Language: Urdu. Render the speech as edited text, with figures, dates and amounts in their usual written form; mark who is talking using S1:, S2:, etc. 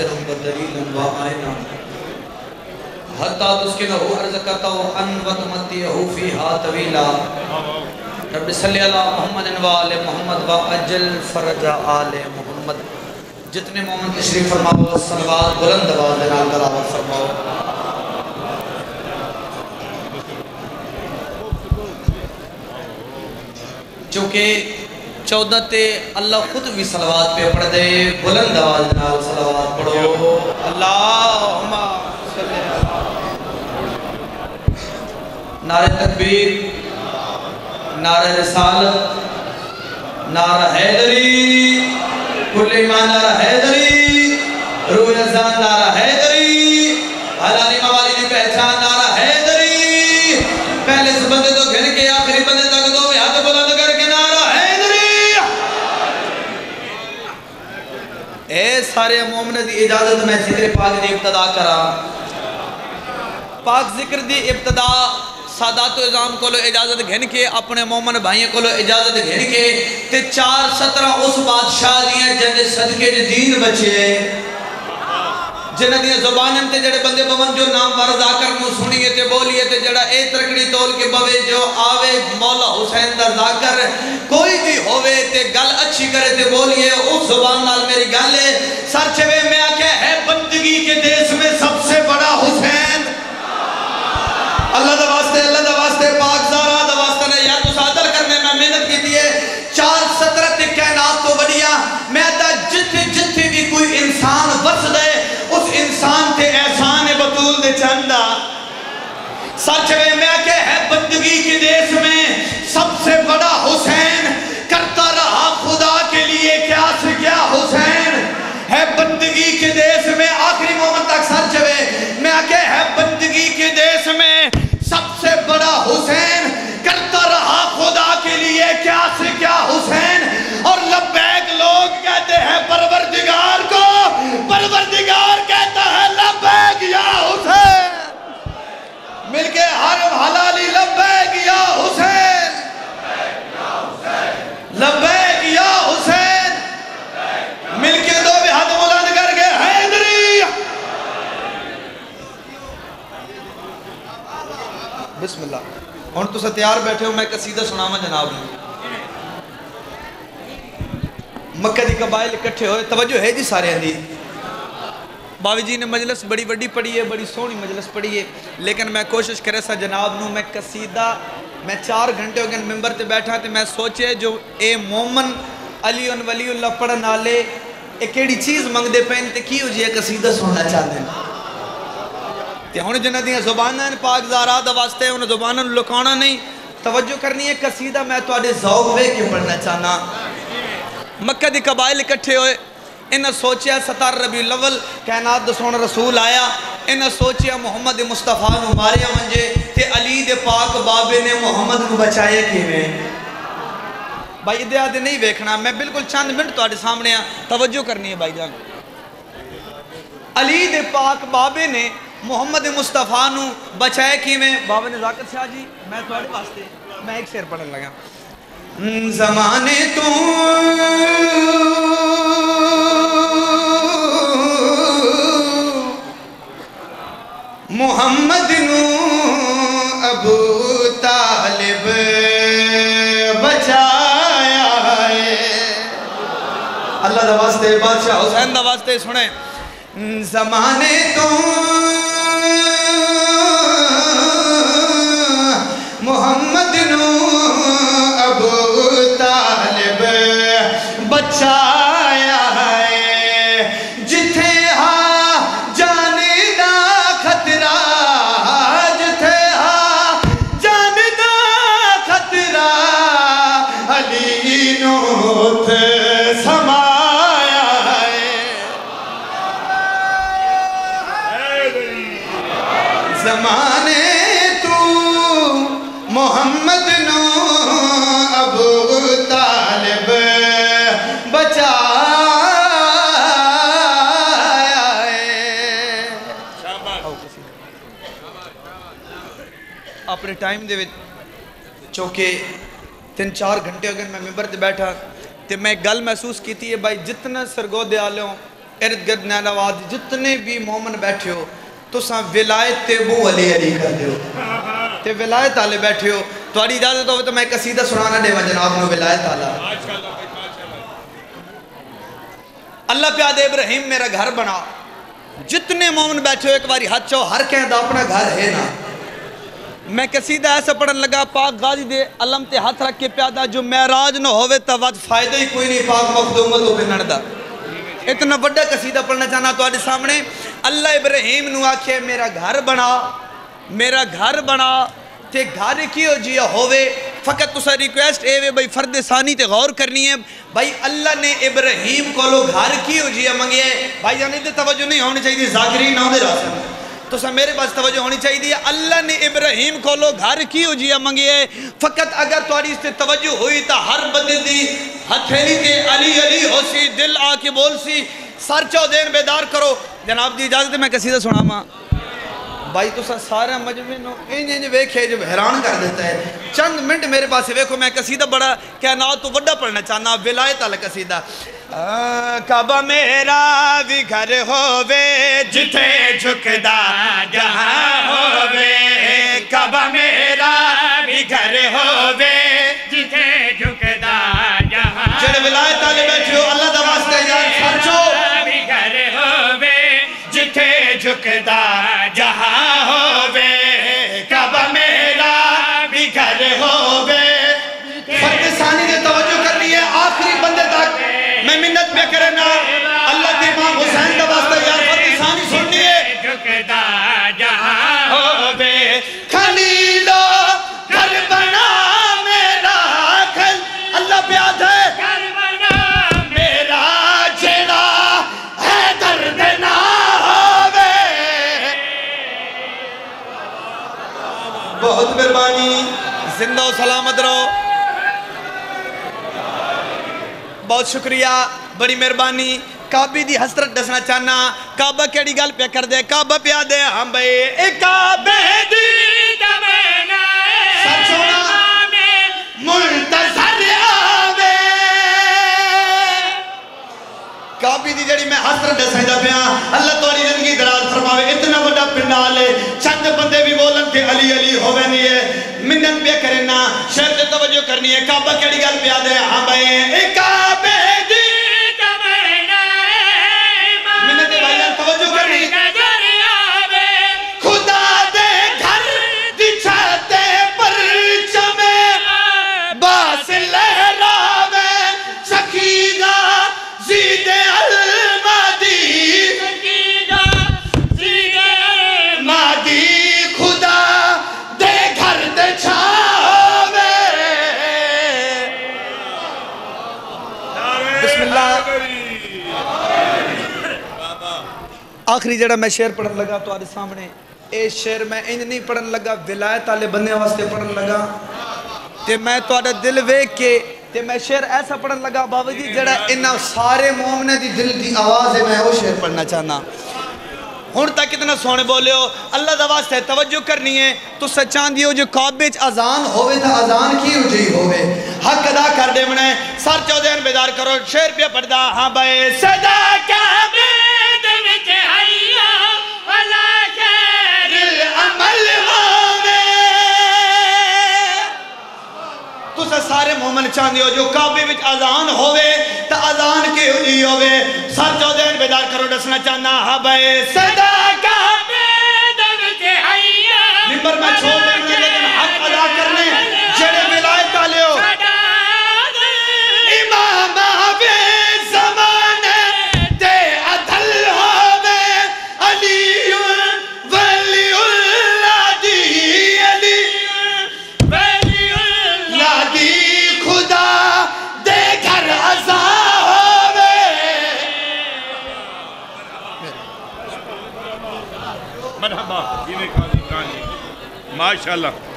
S1: ناصر و دلیل و آئینہ حتی تسکنہو ارزقتہو ان وطمتیہو فیہا طویلا رب صلی اللہ محمد و آل محمد و اجل فرج آل محمد. جتنے مومن تشریف فرماؤ صلوات بلند آواز نال تلاوت فرماؤ. چونکہ 14 تے اللہ خود بھی صلوات پہ پڑھ دے. بلند آواز نال صلوات پڑھو. اللہم صلی اللہ. نعرہ تکبیر، نعرہ رسالت، نعرہ حیدری، کل ایمان نعرہ حیدری، روح ازان نعرہ حیدری، حلالی موالی نے پہچان نعرہ حیدری. پہلے سے بندے تو گھن کے آخری بندے تک دو ہاتھ بلند کر کے نعرہ حیدری. اے سارے مومن دی اجازت میں ذکر پاک دی ابتدا کرا. پاک ذکر دی ابتدا سادات و اعظام کو لو اجازت گھن کے اپنے مومن بھائیوں کو لو اجازت گھن کے تے 4-17 اس بادشاہ دیاں جن صدقے دین بچے جنہ دیاں زبانیں تے جڑے بندے بمن جو نام ورزا کرنو سنیے تے بولیے تے جڑا اے ترکڑی تول کے بوے جو آوے مولا حسین دا ذاکر کوئی بھی ہوئے تے گل اچھی کرے تے بولیے اس زبان نال میری گل ہے. سر چھوے میں آکے ہے بندگی کے دیس میں سب سے بڑا حسین. اللہ دا واسطے پاک زارہ دا واسطے نے یا تو صادر کرنے میں محنت کی دیئے 4-17 تے کائنات تو بڑیا میں دا جتھے بھی کوئی انسان بس دے اس انسان تے احسان بطول دے چندہ. سچ میں کہ ہے بندگی کے دیس میں سب سے بڑا حسین کرتا رہا خدا کے لیے کیا سے کیا حسین ہے بندگی کے دیس میں. آخری مومن تک سچ میں کہ ہے بندگی کے دیس میں سب سے بڑا حسین کرتا رہا خدا کے لیے کیا سے کیا حسین. اور لبیک لوگ کہتے ہیں پروردگار کو، پروردگار کہتا ہے لبیک یا حسین. مل کے حرم حلالی لبیک یا حسین، لبیک یا حسین. مل کے دو بھی ہاتھ بلند کر کے حیدری. بسم اللہ. اور تو تیار بیٹھے ہو میں قصیدہ سناواں جناب نے. مکہ دی قبائل اکٹھے ہوئے. توجہ ہے جی سارے اندھی. باوی جی نے مجلس بڑی وڈی پڑھی ہے، بڑی سونی مجلس پڑھی ہے، لیکن میں کوشش کرے سا جناب نو میں قصیدہ میں 4 گھنٹے ہو گئے ممبر تے بیٹھا تے میں سوچے جو اے مومن علی ولی اللہ پڑھن والے ایک کیڑی چیز منگ دے پین تے کی ہو جی قصیدہ سننا چاہتے ہیں. تے ہن جنہ دیاں زباناں پاک زارا دا واسطے انہاں زباناں لکانا نہیں. توجہ کرنی ہے قصیدہ میں تواڈے ذوق ویکھ کے پڑھنا چاہنا. مکہ دی قبائل اکٹھے ہوئے. انہاں سوچیا 17 ربیع الاول کائنات دا سونا رسول آیا. انہاں سوچیا محمد مصطفیٰ نو ماریا منجے تے علی دے پاک بابے نے محمد نو بچایا کیویں. بھائی ادھا دے نہیں ویکھنا، میں بالکل چند منٹ تواڈے سامنے ہاں. توجہ کرنی ہے بھائی جان. علی دے پاک بابے نے محمد مصطفیٰ نو بچائے کیویں. بابے نے ذاکر شاہ جی میں تواڈے واسطے میں ایک شعر پڑھن لگا. زمانے تو محمد نو ابو طالب بچایا ہے. اللہ دا واسطے بادشاہ حسین دا واسطے سنیں. زمانے تو محمد نو ابو طالب بچایا ہے. جتھے ہا جانے دا خطرہ، جتھے ہا جانے دا خطرہ علی نو تے سمایا ہے. زمانے تو محمد نو ابو طالب بچایا ہے. اپنے ٹائم دے وچ چونکہ 3-4 گھنٹے ہو گئے میں ممبر تے بیٹھا تے میں گل محسوس کیتی ہے بھائی جتنا سرگودے آلے ہوں ارد گرد نیل آباد جتنے بھی مومن بیٹھے ہو تو ساں ولایت تے بو علی علی کر دیو تے ولایت آلے بیٹھے ہو تو آڑی اجازت ہوئے تو میں قصیدہ سنانا دے جناب نو ولایت آلہ اللہ پیاد ابراہیم میرا گھر بنا جتنے مومن بیٹھے ہو ایک باری ہاتھ چاہو ہر کہیں دا اپنا گھر ہے نا میں قصیدہ ایسا پڑھن لگا پاک غازی دے علم تے ہاتھ رکھ کے پیادہ جو معراج نہ ہوئے تا وقت فائدہ ہی کوئی نہیں پاک مخدومت ہو پہ نردہ اتنا بڑا قصیدہ پڑھنا چاہنا تو آج سامنے اللہ ابراہیم نو آکھے میرا گھر بنا تے گھر کیوں جیا ہوئے فقط تسا ریکویسٹ اے وے بھائی فرد ثانی تے غور کرنی ہے بھائی اللہ نے ابراہیم کو لو گھر کیوں جیا منگے بھائی جانے دے توجہ نہیں ہونی چاہیے ذاکرین نہ دے راسم تو سا میرے پاس توجہ ہونی چاہیے اللہ نے ابراہیم کو لو گھر کیوں جیا منگے فقط اگر تاری اس تے توجہ ہوئی تا ہر بندے دی ہتھیلی تے علی علی ہو سی دل آ کے بول سی سر چو دین بیدار کرو جناب دی اجازت میں قصیدہ سنا ماں بھائی تو سارا مجمع نو انج ویکھے جو حیران کر دیتا ہے چند منٹ میرے پاس ویکھو میں قصیدہ بڑا کائنات تو بڑا پڑھنا چاہنا ولایت والا قصیدہ کعبہ میرا بھی گھر ہووے جتھے جھکدا جہاں ہووے کعبہ میرا بھی گھر ہووے
S2: جتھے جھکدا جہاں
S1: جڑے ولایت والے بیٹھے ہو اللہ دا واسطے یار خرچو
S2: بھی گھر ہووے جتھے جھکدا جہاں ہووے
S1: کعبہ میرا بھی گھر ہووے فرد ثانی دے توجہ کرنی ہے آخری بندے تک میں منت پہ کرنا اللہ کے امام حسین دا واسطہ یار فرد ثانی سننی ہے
S2: جھکدا جہاں
S1: ہووے خلیلو گھر بنا میرا کھل اللہ پیاد ہے
S2: گھر بنا
S1: میرا جیڑا ہے درد نہ ہووے بہت مہربانی زندہ و سلامت رہو بہت شکریہ بڑی مہربانی کعبی دی حسرت دسنا چاہنا کعبہ کیڑی گل پہ کر دے کعبہ پہ آدھے ہم بھئی اے کعبہ دی
S2: تمنا
S1: سچونا منتظر آوے کعبی دی جڑی میں حسرت دسنا دا پیا اللہ توڑی زندگی دراز فرماوے اتنا بڑا پنڈالے چند بندے بھی بولن تھے علی علی ہوئے نہیں ہے منت پہ کرنا شہر سے توجہ کرنی ہے کعبہ کیڑی گل پہ آدھے ہم بھئی اے کعبہ دی منت بھائیان توجہ کرنی خدا دے گھر دی چھاتے پر چمے باس لہراوے سکینہ زید المادی مادی خدا دے گھر دے چھاوے بسم اللہ آخری جڑا میں شعر پڑھن لگا تو آدھے سامنے اے شعر میں انج نہیں پڑھن لگا ولایت آلے بندے واسطے پڑھن لگا تے میں تو آدھے دل ویک کے تے میں شعر ایسا پڑھن لگا بابا جی جڑا انہا سارے مومنہ دی دل دی آواز ہے میں وہ شعر پڑھنا چاہنا ہون تک کتنا سونے بولے ہو اللہ دا واسطے توجہ کرنی ہے تو سچان دیو جو کعبیچ اذان ہوئے تھا اذان کی ہو جئی ہوئے حق ادا کر دے منہ سر چودین بیدار کرو شعر پہ پڑھدا ہاں بھائی صدا کعبے سارے مومن چاہندے ہو جو کعبے وچ اذان ہوئے تا اذان کے ہوئی ہوئے سر چودین بیدار کرو دسنا چاہنا ہاں بھائی صدا کعبے ممبر میں چھوڑ دیکھنے لیکن حق ادا کرنے جڑے ولایت آلے ہو امام آوے زمانے تے عدل ہوئے علی ولی اللہ دی علی ولی اللہ دی خدا دے گھر عزا ہوئے
S2: مرحبا ماشاءاللہ